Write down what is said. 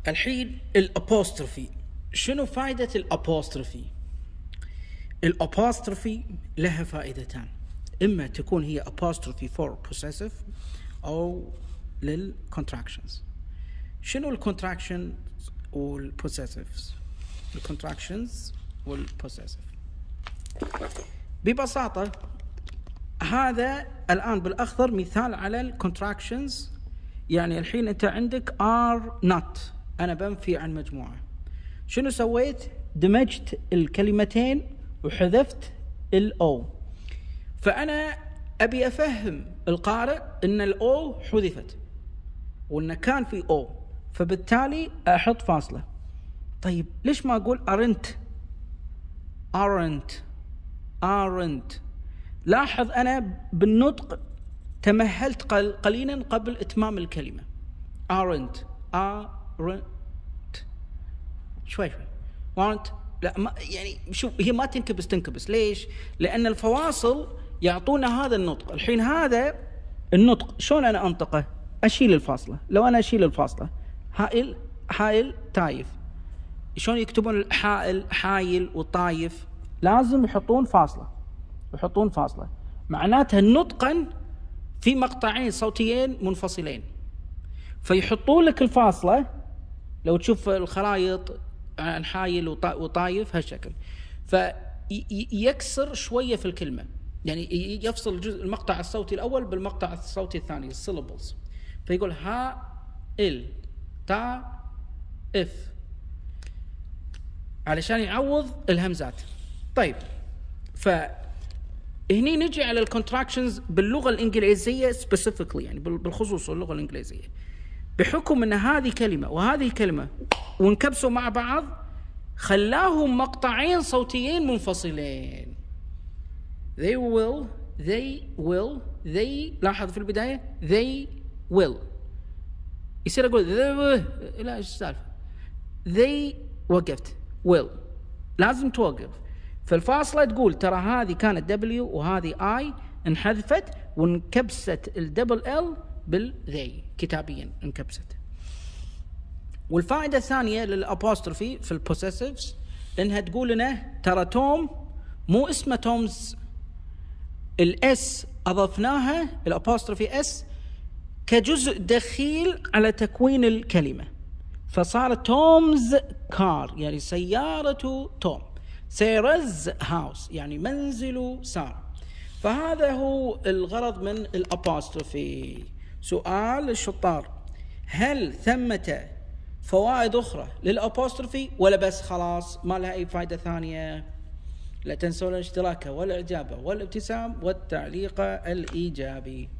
الحين الابوستروفي، شنو فائدة الابوستروفي؟ الابوستروفي لها فائدتان، اما تكون هي apostrophe for possessive او للcontractions. شنو الكونتراكشن والpossessives؟ الكونتراكشنز والpossessive ببساطة هذا الآن بالأخضر مثال على الكونتراكشنز. يعني الحين أنت عندك are not، أنا بنفي عن مجموعة. شنو سويت؟ دمجت الكلمتين وحذفت الأو. فأنا أبي أفهم القارئ أن الأو حذفت وأن كان في أو، فبالتالي أحط فاصلة. طيب ليش ما أقول aren't؟ لاحظ أنا بالنطق تمهلت قليلا قبل إتمام الكلمة. aren't شوي aren't، لا ما يعني شوف هي ما تنكبس. ليش؟ لأن الفواصل يعطونا هذا النطق. الحين هذا النطق شلون أنا أنطقه؟ أشيل الفاصلة. لو أنا أشيل الفاصلة حائل تايف، شلون يكتبون الحائل حايل وطايف؟ لازم يحطون فاصلة. معناتها نطقا في مقطعين صوتيين منفصلين، فيحطون لك الفاصلة. لو تشوف الخرائط عن حايل وطايف هالشكل، فيكسر شوية في الكلمة، يعني يفصل الجزء المقطع الصوتي الأول بالمقطع الصوتي الثاني السيلابلز. فيقول ها ال تا اف علشان يعوض الهمزات. طيب فهني نجي على الكونتراكشنز باللغة الإنجليزية specifically، يعني بالخصوص اللغة الإنجليزية، بحكم أن هذه كلمة وهذه كلمة وانكبسوا مع بعض خلاهم مقطعين صوتيين منفصلين. they will لاحظ في البداية they will، يصير أقول لا إيش السالفة؟ they وقفت will لازم توقف. فالفاصلة تقول ترى هذه كانت W وهذه I انحذفت وانكبست الدبل L بالذي كتابيا انكبست. والفائدة الثانية للأبوستروفي في البوسيسيفز إنها تقول لنا ترى توم مو اسمه تومز، الإس أضفناها الأبوستروفي إس كجزء دخيل على تكوين الكلمة، فصارت تومز كار يعني سيارة توم، سيرز هاوس يعني منزل سارة. فهذا هو الغرض من الأبوستروفي. سؤال الشطار: هل ثمة فوائد أخرى للأبوستروفي ولا بس خلاص ما لها أي فائدة ثانية؟ لا تنسوا الاشتراك والإعجاب والابتسام والتعليق الإيجابي.